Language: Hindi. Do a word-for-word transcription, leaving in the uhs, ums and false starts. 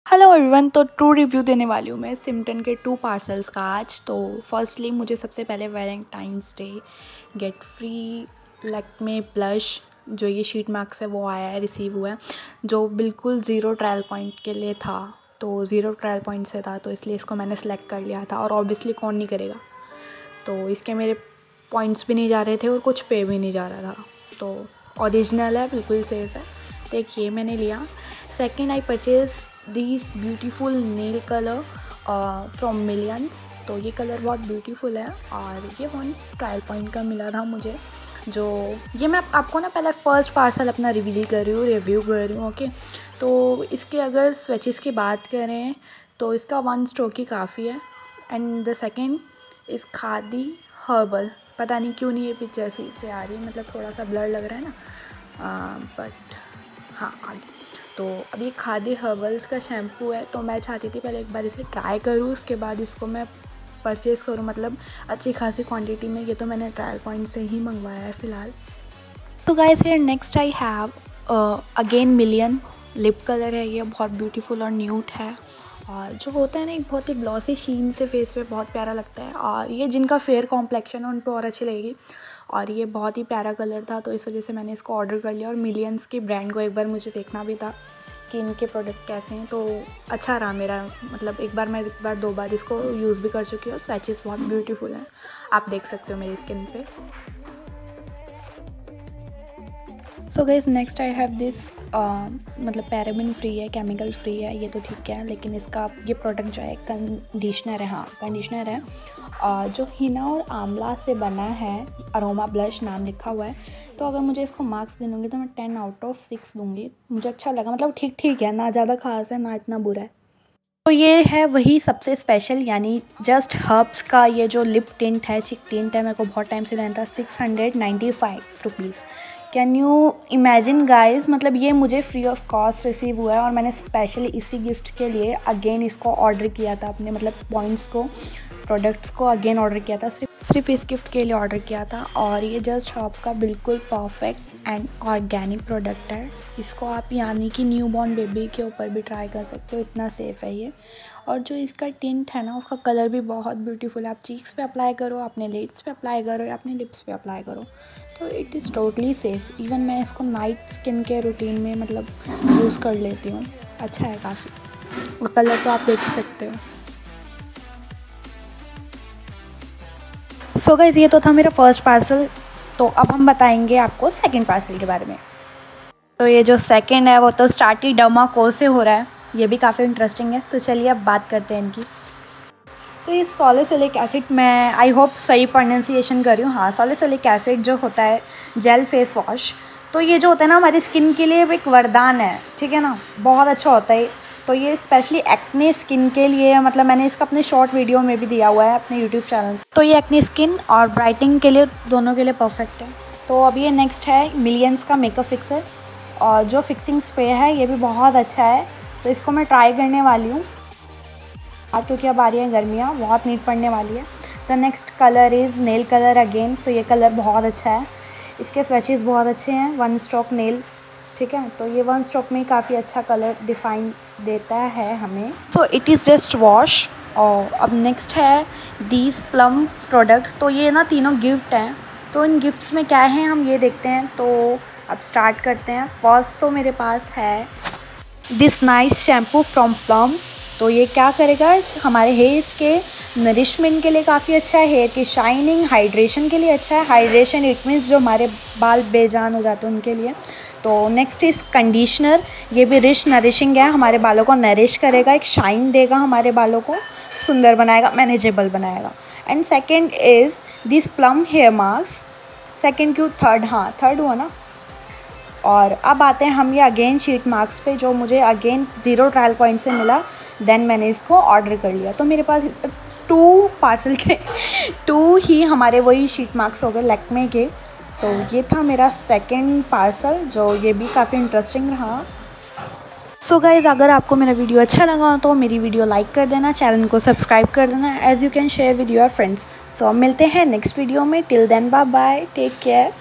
Hello everyone. तो ट्रू रिव्यू देने वाली हूँ मैं सिमटन के टू पार्सल्स का आज। तो फर्स्टली मुझे सबसे पहले Valentine's day get free Lakme blush जो ये शीट मार्क्स है वो आया है, रिसीव हुआ है, जो बिल्कुल ज़ीरो ट्रायल पॉइंट के लिए था। तो ज़ीरो ट्रायल पॉइंट से था तो इसलिए इसको मैंने सेलेक्ट कर लिया था, और ऑब्वियसली कौन नहीं करेगा। तो इसके मेरे पॉइंट्स भी नहीं जा रहे थे और कुछ पे भी नहीं जा रहा था। तो ओरिजिनल है, बिल्कुल सेफ़ है। तो एक ये मैंने लिया। Second I purchase this beautiful nail colour from millions. तो ये कलर बहुत ब्यूटीफुल है और ये वन ट्रायल पॉइंट का मिला था मुझे। जो ये मैं आपको ना पहले फ़र्स्ट पार्सल अपना रिवील कर रही हूँ, रिव्यू कर रही हूँ, ओके। तो इसके अगर स्वेचेस की बात करें तो इसका वन स्ट्रोक ही काफ़ी है। एंड द सेकेंड इस खादी हर्बल, पता नहीं क्यों नहीं ये पिक्चर से से आ रही है, मतलब थोड़ा सा ब्लर लग रहा है ना, बट हाँ आगे। तो अभी खादी हर्बल्स का शैम्पू है, तो मैं चाहती थी पहले एक बार इसे ट्राई करूँ, उसके बाद इसको मैं परचेज़ करूँ, मतलब अच्छी खासी क्वांटिटी में। ये तो मैंने ट्रायल पॉइंट से ही मंगवाया है फ़िलहाल। तो guys here next I have again million lip colour है। ये बहुत ब्यूटीफुल और न्यूट है, और जो होता है ना एक बहुत ही ग्लॉसी शीन से फेस पे बहुत प्यारा लगता है। और ये जिनका फेयर कॉम्प्लेक्शन है उन पर और अच्छी लगेगी। और ये बहुत ही प्यारा कलर था, तो इस वजह से मैंने इसको ऑर्डर कर लिया। और मिलियंस के ब्रांड को एक बार मुझे देखना भी था कि इनके प्रोडक्ट कैसे हैं। तो अच्छा रहा मेरा, मतलब एक बार मैं एक बार दो बार इसको यूज़ भी कर चुकी हूँ। स्वैचेस बहुत ब्यूटीफुल हैं, आप देख सकते हो मेरी स्किन पे। So guys next I have this, मतलब पैराबिन फ्री है, केमिकल फ्री है, ये तो ठीक है। लेकिन इसका ये प्रोडक्ट जो है कंडीशनर है, हाँ कंडीशनर है, uh, जो हिना और आंवला से बना है। अरोमा ब्लश नाम लिखा हुआ है। तो अगर मुझे इसको मार्क्स देंगे तो मैं टेन आउट ऑफ सिक्स दूँगी। मुझे अच्छा लगा, मतलब ठीक ठीक है, ना ज़्यादा खास है ना इतना बुरा है। तो ये है वही सबसे स्पेशल, यानी जस्ट हर्ब्स का ये जो लिप टिंट है, चिक टिंट है, मेरे को बहुत टाइम से लेना था। Six hundred ninety five rupees. Can you imagine guys, मतलब ये मुझे फ्री ऑफ कॉस्ट रिसीव हुआ है, और मैंने स्पेशली इसी गिफ्ट के लिए अगेन इसको ऑर्डर किया था, अपने मतलब पॉइंट्स को, प्रोडक्ट्स को अगेन ऑर्डर किया था, सिर्फ सिर्फ इस गिफ्ट के लिए ऑर्डर किया था। और ये जस्ट हर्ब का बिल्कुल परफेक्ट एंड ऑर्गेनिक प्रोडक्ट है। इसको आप यानी कि न्यू बॉर्न बेबी के ऊपर भी ट्राई कर सकते हो, इतना सेफ़ है ये। और जो इसका टिंट है ना, उसका कलर भी बहुत ब्यूटीफुल है। आप चीक्स पे अप्लाई करो, अपने लिड्स पे अप्लाई करो, या अपने लिप्स पे अप्लाई करो, तो it is totally safe. Even मैं इसको नाइट स्किन केयर रूटीन में मतलब यूज़ कर लेती हूँ। अच्छा है काफ़ी, और कलर तो आप देख ही सकते हो। सो गाइस ये तो था मेरा फर्स्ट पार्सल। तो अब हम बताएंगे आपको सेकंड पार्सल के बारे में। तो ये जो सेकंड है वो तो स्टार्टी डर्माको से हो रहा है, ये भी काफ़ी इंटरेस्टिंग है। तो चलिए अब बात करते हैं इनकी। तो ये सॉलिसिलिक एसिड, मैं आई होप सही प्रोनाउंसिएशन कर रही हूँ, हाँ सॉलिसिलिक एसिड जो होता है जेल फेस वॉश। तो ये जो होता है ना हमारी स्किन के लिए एक वरदान है, ठीक है ना, बहुत अच्छा होता है। तो ये स्पेशली एक्ने स्किन के लिए, मतलब मैंने इसका अपने शॉर्ट वीडियो में भी दिया हुआ है अपने यूट्यूब चैनल। तो ये एक्ने स्किन और ब्राइटनिंग के लिए, दोनों के लिए परफेक्ट है। तो अब ये नेक्स्ट है मिलियंस का मेकअप फिक्सर, और जो फिक्सिंग स्प्रे है ये भी बहुत अच्छा है। तो इसको मैं ट्राई करने वाली हूँ, अब क्योंकि अब आ रही है गर्मियाँ, बहुत नीड पड़ने वाली है। The next colour is nail colour again. तो ये कलर बहुत अच्छा है, इसके स्वैचेस बहुत अच्छे हैं, वन स्ट्रोक नेल, ठीक है। तो ये वन स्ट्रोक में काफ़ी अच्छा कलर डिफाइन देता है हमें। So it is just wash. और अब नेक्स्ट है दीज प्लम प्रोडक्ट्स। तो ये ना तीनों गिफ्ट हैं, तो इन गिफ्ट्स में क्या है हम ये देखते हैं। तो अब स्टार्ट करते हैं। फर्स्ट तो मेरे पास है this nice shampoo from Plums. तो ये क्या करेगा, हमारे हेयर्स के नरिशमेंट के लिए काफ़ी अच्छा है, हेयर की शाइनिंग, हाइड्रेशन के लिए अच्छा है। हाइड्रेशन इट मीन्स जो हमारे बाल बेजान हो जाते हैं उनके लिए। तो नेक्स्ट इज़ कंडीशनर, ये भी रिच नरिशिंग है, हमारे बालों को नरिश करेगा, एक शाइन देगा, हमारे बालों को सुंदर बनाएगा, मैनेजेबल बनाएगा। And second is this Plum hair mask. Second क्यों, थर्ड, हाँ थर्ड हुआ ना। और अब आते हैं हम ये अगेन शीट मार्क्स पे, जो मुझे अगेन ज़ीरो ट्रायल पॉइंट से मिला, देन मैंने इसको ऑर्डर कर लिया। तो मेरे पास टू पार्सल के टू ही हमारे वही शीट मार्क्स हो गए लैक्मे के। तो ये था मेरा सेकंड पार्सल, जो ये भी काफ़ी इंटरेस्टिंग रहा। सो so गाइज़ अगर आपको मेरा वीडियो अच्छा लगा तो मेरी वीडियो लाइक कर देना, चैनल को सब्सक्राइब कर देना, as you can share with your friends. So मिलते हैं नेक्स्ट वीडियो में, till then bye bye, take care.